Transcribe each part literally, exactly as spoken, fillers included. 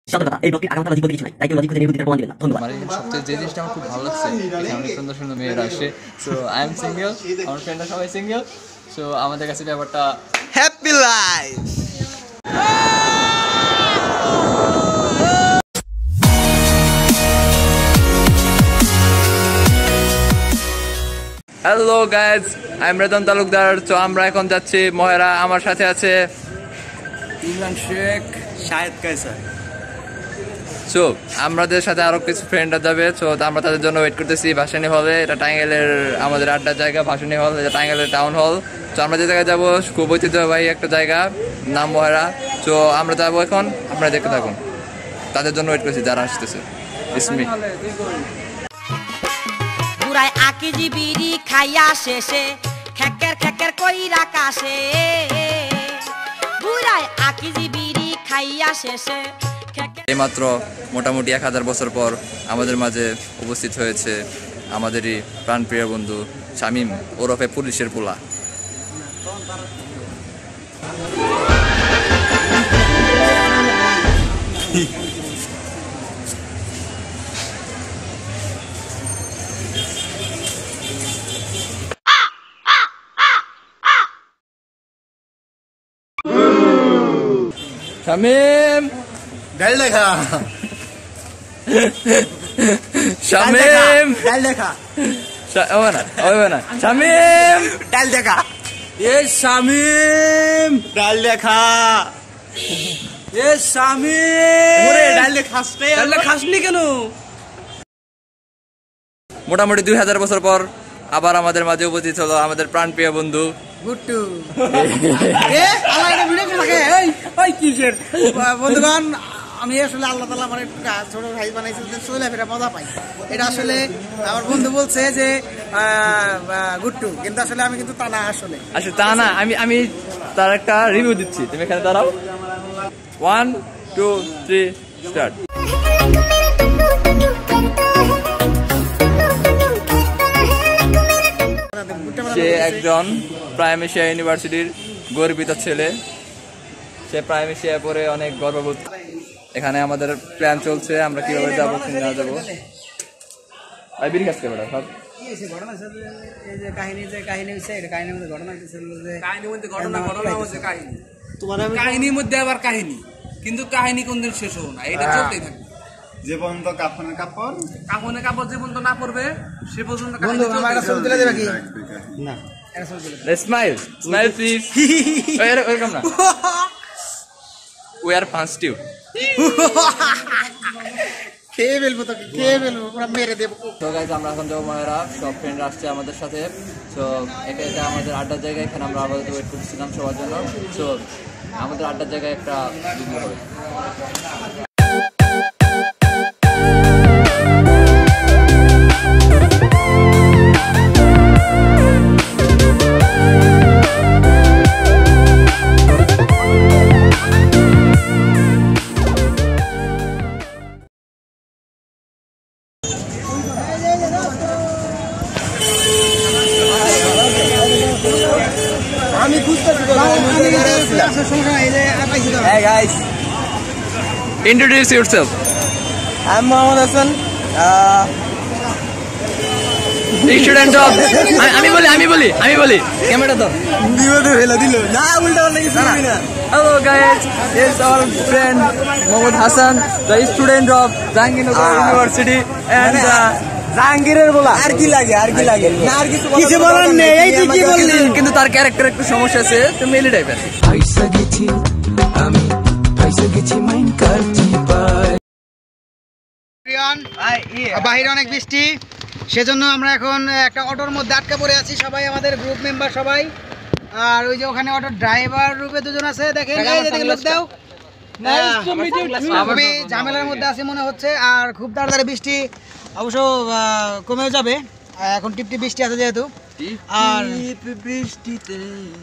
সতর্কতা, এই ব্লগটি আগামী লজিক কিছু নাই, তাই কেউ লজিক খুঁজে নির্বুদ্ধিতা প্রমাণ দিবেন না। ধন্যবাদ। মানে সবচেয়ে যে জিনিসটা আমার খুব ভালো লাগছে, এখানে অনেক সুন্দর সুন্দর মেয়েরা আসে। সো আই এম সিঙ্গেল, আমার ফ্রেন্ডরা সবাই সিঙ্গেল। সো আমাদের কাছে ব্যাপারটা happy life. Hello guys, I am Ratan Talukdar. তো আমরা এখন যাচ্ছি মহেরা। আমার সাথে আছে ইমরান শেখ, শাহেদ কায়সার। সো আমাদের সাথে আরো কিছু ফ্রেন্ডরা যাবে। সো আমরা তাদের জন্য ওয়েট করতেছি ভাসানী হলে। এটা টাঙ্গাইলের আমাদের আড্ডার জায়গা, ভাসানী হল, এটা টাঙ্গাইলের টাউন হল। তো আমরা যে জায়গায় যাবো খুব ঐতিহ্যবাহী একটা জায়গা, নাম মহেরা। তো আমরা যাবো এখন, আপনারা দেখতে থাকুন। তাদের জন্য ওয়েট করছি যারা আসতেছে। ইসমি পুরাই আকিজি বিড়ি খাইয়া শেষে খেকের খেকের কইরা কাশে, পুরাই আকিজি বিড়ি খাইয়া শেষে। এইমাত্র মোটামুটি এক হাজার বছর পর আমাদের মাঝে উপস্থিত হয়েছে আমাদেরই প্রাণপ্রিয় বন্ধু শামীম ওরফে পুলিশের পোলা। শামীম ডাল দেখা, শামীম ডাল দেখা, ওবে না ওবে না শামীম ডাল দেখা। এ শামীম ডাল দেখা, এ শামীম ওরে ডাল দেখাস রে, ডাল খাসনি কেন? মোটামুটি দুই হাজার বছর পর আবার আমাদের মাঝে উপস্থিত হলো আমাদের প্রাণপ্রিয় বন্ধু গুট্টু। এ আল্লাহ এটা ভিডিও থাকে। এই ওই কিসের বন্ধুগণ, আমি আসলে আল্লাহ তাআলা আমার একটা ছোট ভাই বানাইছে, চলে ফেরা মজা পাই। এটা আসলে আমার বন্ধু বলছে যে গুট্টু, কিন্তু আসলে আমি কিন্তু তা না, আসলে আসলে তা না। আমি আমি তার একটা রিভিউ দিচ্ছি, তুমি এখানে দাঁড়াও। One two three start. সে একজন প্রাইম এশিয়া ইউনিভার্সিটির গর্বিত ছেলে। সে প্রাইম এশিয়া পরে অনেক গর্ববোধ। এখানে আমাদের প্ল্যান চলছে, আমরা কিভাবে যাবো কি না যাবো। আর বিড়ি খাচ্ছে বেটা সব কাহিনীর মধ্যে আবার কাহিনী, কিন্তু কাহিনী কোনদিন শেষ হবো না, এটা চলতেই থাকবে। যে পর্যন্ত কাফনের কাপড় কাফনের কাপড় যে পর্যন্ত না পড়বে সে পর্যন্ত স্মাইল স্মাইল প্লিজ। ওয়েলকাম না, উই আর ফাস্ট ইউ। খেয়ে ফেলবো তোকে, খেয়ে ফেলবো, পুরো মেরে দেবো। তো গাইজ আমরা এখন যাবো মহেরা। সব ফ্রেন্ডরা আসছে আমাদের সাথে। সো এটা এটা আমাদের আড্ডার জায়গা, এখানে আমরা আপাতত ওয়েট করছিলাম সবার জন্য। সো আমাদের আড্ডার জায়গায় একটা ভিডিও হবে। আমি বুঝতেছি। Hey guys, introduce yourself. I'm Mohammad Hassan. Uh, Student of আমি বলি আমি বলি আমি বলি ক্যামেরা তো বিপদে ফেলে দিল না, উল্টা পাল্টা কিছু বলবি না। Hello guys, it's our friend Mohammad Hassan, the student of Jahangirnagar University, and uh, জাহাঙ্গীরের বলা আর কি লাগে, আর কি লাগে না, আর কিছু কিছু বলার নেই। এই তুই কি বললি? কিন্তু তার ক্যারেক্টার একটু সমস্যা আছে, তো মেলি টাইপের। পয়সা গেছি আমি, পয়সা গেছি মাইন্ড করছি পাই। বাহিরে অনেক বৃষ্টি, সেজন্য আমরা এখন একটা অটোর মধ্যে আটকা পড়ে আছি সবাই, আমাদের গ্রুপ মেম্বার সবাই। আর ওই যে ওখানে অটোর ড্রাইভার রূপে দুজন আছে, দেখেন লোক দাও। আমি ঝামেলার মধ্যে আছি মনে হচ্ছে, আর খুব তাড়াতাড়ি বৃষ্টি অবশ্য কমেও যাবে। এখন টিপটিপ বৃষ্টি আছে যেহেতু, আর বৃষ্টিতে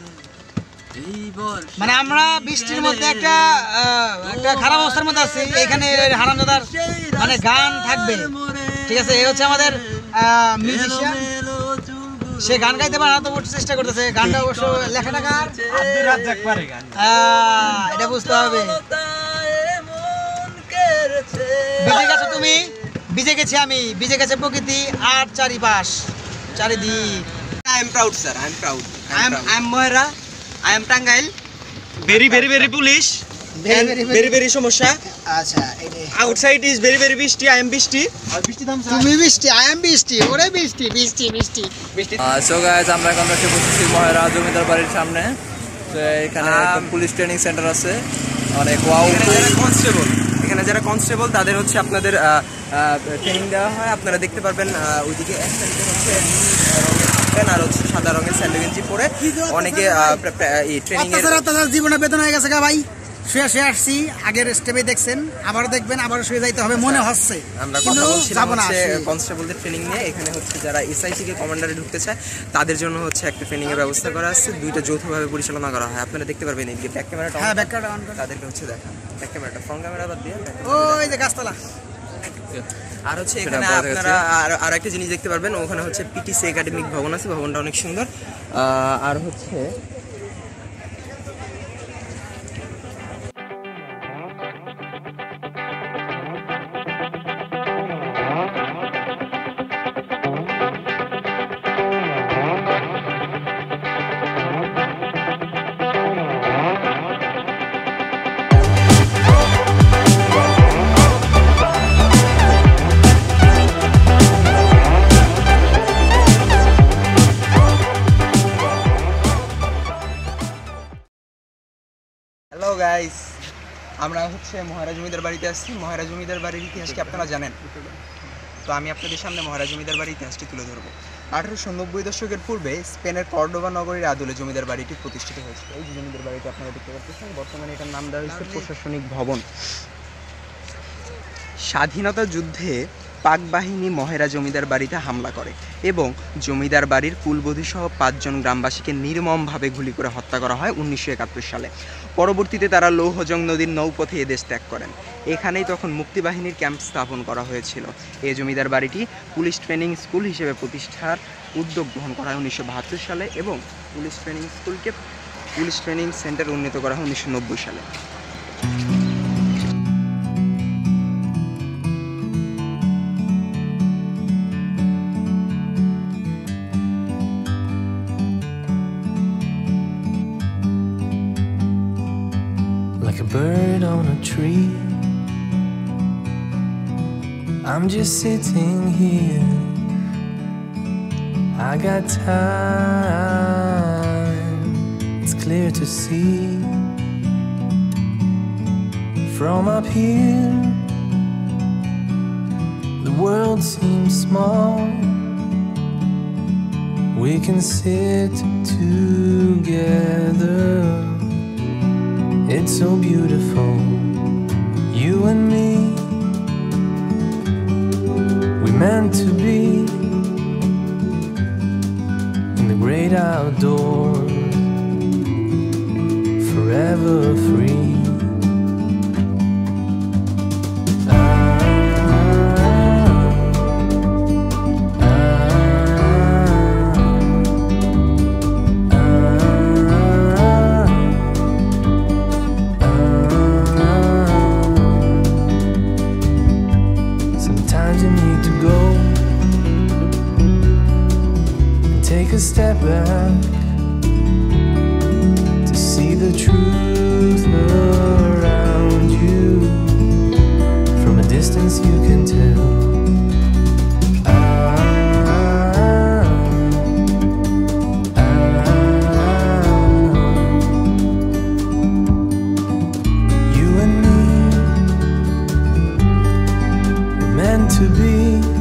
মানে আমরা বৃষ্টির মধ্যে একটা একটা খারাপ অবস্থার মধ্যে আছি। এখানে হারামজাদার মানে গান থাকবে, ঠিক আছে? এই হচ্ছে আমাদের মিউজিশিয়ান, সে গান গাইতে পারে না, তবু চেষ্টা করতেছে। গানটা অবশ্য লেখাটা কার? আব্দুর রাজ্জাক পারে গান, এটা বুঝতে হবে। ভিজে গেছো তুমি, ভিজে গেছি আমি, ভিজে গেছে প্রকৃতি আর চারিপাশ চারিদিক। I am proud, sir. I am proud. I am I am Mohera, I am Tangail. Very, very, very bullish. Very, and very, very, very সমস্যা. আচ্ছা এই Outside is very, very বৃষ্টি. I am বৃষ্টি. তুমি বৃষ্টি, I am বৃষ্টি, ওরে বৃষ্টি বৃষ্টি বৃষ্টি বৃষ্টি। সো গাইস আমরা এখন এসে পৌঁছেছি মহেরা জমিদার বাড়ির সামনে। তো এখানে পুলিশ ট্রেনিং সেন্টার আছে, অনেক ওয়াও। যারা কনস্টেবল, এখানে যারা কনস্টেবল তাদের হচ্ছে আপনাদের ট্রেনিং দেওয়া হয়। আপনারা দেখতে পারবেন ওইদিকে এক সাইডে হচ্ছে রঙের আর হচ্ছে সাদা রঙের স্যান্ডো গেঞ্জি পরে অনেকে এই ট্রেনিং এর অত্যাচার জীবনে বেতন হয়ে গেছে গা ভাই। শুয়ে শুয়ে আসছি, আগের স্টেপে দেখছেন, আবার দেখবেন, আবার শুয়ে যাইতে হবে মনে হচ্ছে। আমরা কথা বলছিলাম হচ্ছে কনস্টেবলদের ট্রেনিং নিয়ে। এখানে হচ্ছে যারা এসআইসি কে কমান্ডারে ঢুকতে চায় তাদের জন্য হচ্ছে একটা ট্রেনিং এর ব্যবস্থা করা আছে, দুইটা যৌথভাবে পরিচালনা করা হয়। আপনারা দেখতে পারবেন এদিকে ব্যাক ক্যামেরাটা, হ্যাঁ ব্যাক ক্যামেরা অন করে তাদেরকে হচ্ছে দেখা ব্যাক ক্যামেরাটা ফ্রন্ট ক্যামেরা বাদ দিয়ে ওই যে গাছতলা। আর হচ্ছে এখানে আপনারা আর একটা জিনিস দেখতে পারবেন, ওখানে হচ্ছে পিটিসি একাডেমিক ভবন আছে, ভবনটা অনেক সুন্দর। আর হচ্ছে হ্যালো গাইস, আমরা হচ্ছে মহারা জমিদার বাড়িতে আসছি। মহারা জমিদার বাড়ির ইতিহাস কি আপনারা জানেন? তো আমি আপনাদের সামনে মহারা জমিদার বাড়ির ইতিহাসটি তুলে ধরবো। আঠারোশো নব্বই দশকের পূর্বে স্পেনের কর্ডোবা নগরীর আদলে জমিদার বাড়িটি প্রতিষ্ঠিত হয়েছিল। এই যে জমিদার বাড়িটি আপনারা দেখতে পাচ্ছেন, বর্তমানে এটার নাম দেওয়া হয়েছে প্রশাসনিক ভবন। স্বাধীনতা যুদ্ধে পাক বাহিনী মহেরা জমিদার বাড়িতে হামলা করে এবং জমিদার বাড়ির কুলবধূ সহ পাঁচজন গ্রামবাসীকে নির্মমভাবে গুলি করে হত্যা করা হয় উনিশশো একাত্তর সালে। পরবর্তীতে তারা লৌহজং নদীর নৌপথে এদেশ ত্যাগ করেন। এখানেই তখন মুক্তিবাহিনীর ক্যাম্প স্থাপন করা হয়েছিল। এই জমিদার বাড়িটি পুলিশ ট্রেনিং স্কুল হিসেবে প্রতিষ্ঠার উদ্যোগ গ্রহণ করা হয় উনিশশো বাহাত্তর সালে এবং পুলিশ ট্রেনিং স্কুলকে পুলিশ ট্রেনিং সেন্টার উন্নীত করা হয় উনিশশো নব্বই সালে। Like a bird on a tree, I'm just sitting here. I got time, it's clear to see. From up here, the world seems small. We can sit together. It's so beautiful, you and me. We meant to be in the great outdoors, forever free. A step back to see the truth around you. From a distance you can tell. Ah, ah, you and me were meant to be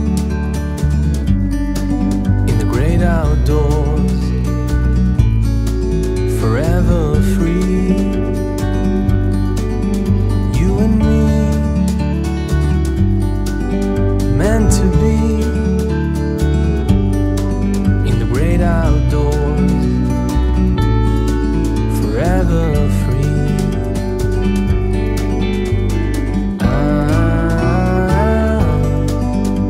outdoors, forever free. You and me, meant to be in the great outdoors, forever free. Ah,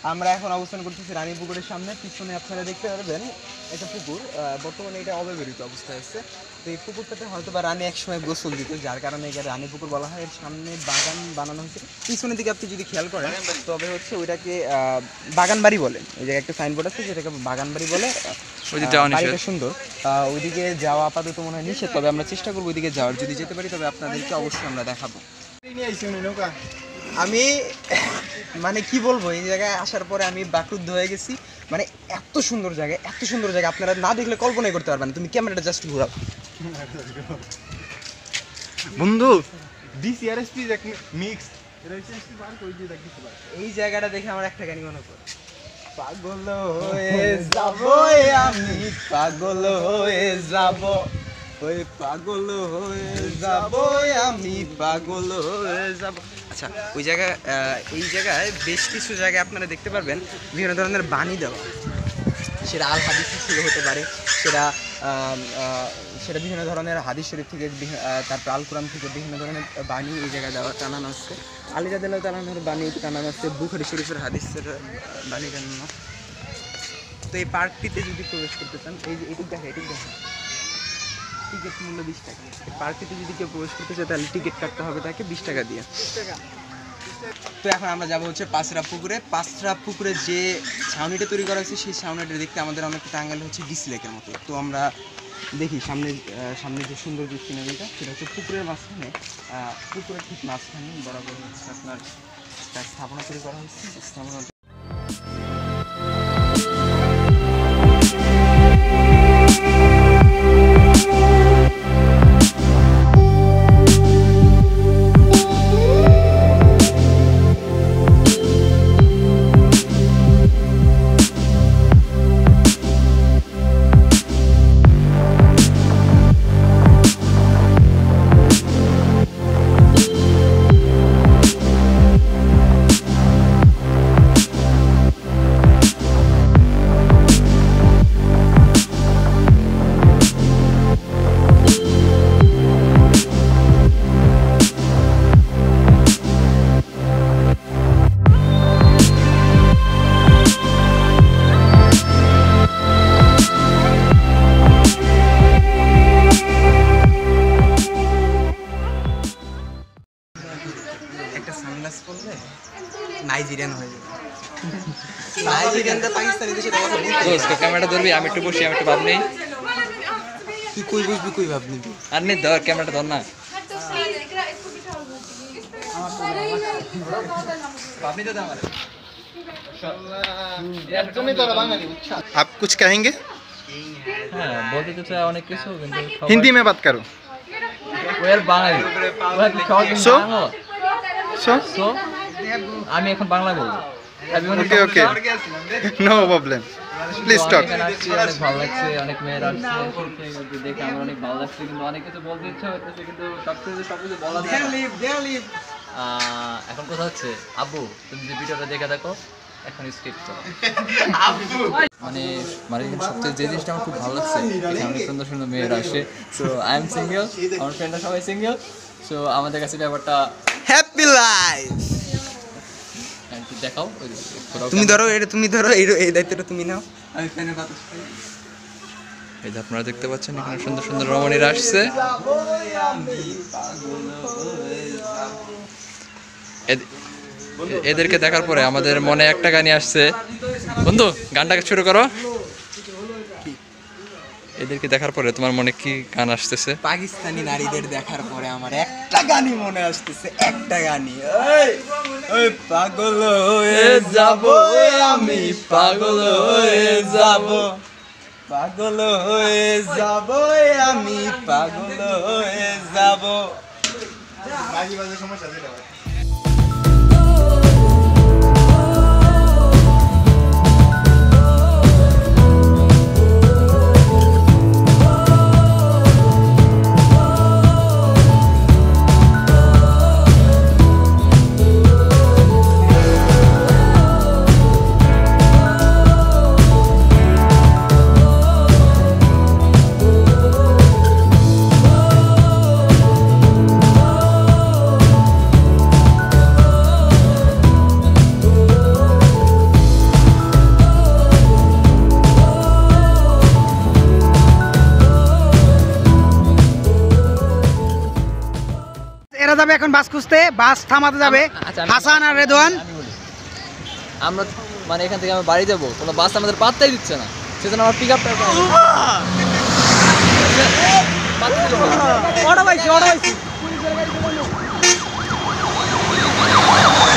আমরা এখন অবস্থান করতেছি রানী পুকুরের সামনে। পিছনে আপনারা দেখতে পারবেন একটা পুকুর, বর্তমানে এটা অব্যবহৃত অবস্থায় আছে। তো এই পুকুরটাতে হয়তো বা রানী একসময় গোসল দিত, যার কারণে এটা রানী পুকুর বলা হয়। এর সামনে বাগান বানানো হয়েছে। পিছনের দিকে আপনি যদি খেয়াল করেন তবে হচ্ছে ওইটাকে বাগান বাড়ি বলে। এই জায়গায় একটা সাইনবোর্ড আছে যেটাকে বাগান বাড়ি বলে। বাড়িটা সুন্দর, ওইদিকে যাওয়া আপাতত মনে হয় নিষেধ, তবে আমরা চেষ্টা করবো ওইদিকে যাওয়ার। যদি যেতে পারি তবে আপনাদেরকে অবশ্যই আমরা দেখাবো। আমি মানে কি বলবো, এই জায়গায় আসার পরে আমি বাকরুদ্ধ হয়ে গেছি। মানে এত সুন্দর জায়গা, এত সুন্দর জায়গা আপনারা না দেখলে কল্পনাই করতে পারবেন। তুমি ক্যামেরাটা জাস্ট ঘুরাও বন্ধু। ডিসিআরএসপি মিক্স এই জায়গাটা দেখে আমার একটা গান মনে পড়ে, পাগল হয়ে যাব আমি, পাগল হয়ে যাব, ওই পাগল হয়ে যাব আমি, পাগল হয়ে যাব। আচ্ছা, ওই জায়গায় এই জায়গায় বেশ কিছু জায়গায় আপনারা দেখতে পারবেন বিভিন্ন ধরনের বাণী দেওয়া। সেটা আল হাদিস থেকে হতে পারে, সেটা সেটা বিভিন্ন ধরনের হাদিস শরীফ থেকে, তারপর আল কোরআন থেকে বিভিন্ন ধরনের বাণী এই জায়গায় দেওয়া টানানো আছে। আলী রাদিয়াল্লাহু তাআলা আনহুর বাণী টানানো আছে, বুখারী শরীফের হাদিসের বাণী টানানো। তো এই পার্কটিতে যদি প্রবেশ করতে চান, এই যে এটুক দেখা এটুক দেখা টিকিট মূল্য বিশ টাকা। পার্কটিতে যদি কেউ প্রবেশ করতে চায় তাহলে টিকিট কাটতে হবে তাকে বিশ টাকা দিয়ে। তো এখন আমরা যাবো হচ্ছে পাঁচরা পুকুরে। পাঁচরা পুকুরে যে ছাউনিটা তৈরি করা হয়েছে সেই ছাউনিটা দেখতে আমাদের অনেকটা টাঙ্গাইল হচ্ছে ডিসি লেকের মতো। তো আমরা দেখি সামনে সামনে যে সুন্দর যে সিনারিটা, সেটা হচ্ছে পুকুরের মাঝখানে, পুকুরের ঠিক মাঝখানে বরাবর হচ্ছে আপনার স্থাপনা তৈরি করা হয়েছে। স্থাপনা নাইজেরিয়ান হয়ে যাবে। নাইজেরিয়ানটা পাকিস্তানিদের সাথে কথা বলতে ক্যামেরাটা ধরবি, আমি একটু বসি, আমি একটু ভাব নেই। তুই কই বুঝবি, কই ভাব নিবি? আর নে ধর ক্যামেরাটা ধর না। आप कुछ कहेंगे? হ্যাঁ, বলতে তো চাই অনেক কিছু, কিন্তু हिंदी में बात करो। Well Bangali so so so আমি এখন বাংলা বলবো। Okay okay, no problem, please talk. অনেক ভালো লাগছে, অনেক মেয়ের আসছে দেখে আমার অনেক ভালো লাগছে, কিন্তু অনেক কিছু বলতে ইচ্ছা হচ্ছে, কিন্তু সবকিছু সবকিছু বলা যায় না। এখন কথা হচ্ছে, আব্বু তুমি যে ভিডিওটা দেখে দেখো, এখন স্কিপ করো। মানে মানে সবচেয়ে যে জিনিসটা আমার খুব ভালো লাগছে, অনেক সুন্দর সুন্দর মেয়ের আসে। সো আই এম সিঙ্গেল, আমার ফ্রেন্ডরা সবাই সিঙ্গেল। সো আমাদের কাছে ব্যাপারটা হ্যাপি লাইফ। দেখাও, তুমি ধরো এটা, তুমি ধরো এই দায়িত্বটা তুমি নাও। আমি ফ্যানের বাতাস পাই। এই যে আপনারা দেখতে পাচ্ছেন এখানে সুন্দর সুন্দর রমণীরা আসছে। এদেরকে দেখার পরে আমাদের মনে একটা গানই আসছে। বন্ধু, গানটাকে শুরু করো। এদেরকে দেখার পরে তোমার মনে কি গান আসতেছে? পাকিস্তানি নারীদের দেখার পরে আমার একটা গানই মনে আসতেছে, একটা গানই। ওই ওই পাগল হয়ে যাব আমি, পাগল হয়ে যাব, পাগল হয়ে যাব আমি, পাগল হয়ে যাব। বাজি বাজার সমস্যা আছে। এরা যাবে এখন বাস খুঁজতে, বাস থামাতে যাবে আচ্ছা, আমি- হাসান আর রেদওয়ান। আমি বলি। আমরা মানে এখান থেকে আমরা বাড়ি যাবো, কোনো বাস আমাদের পাত্তাই দিচ্ছে না, সেজন্য আমার পিক আপটা অটো পাইছি অটো পাইছি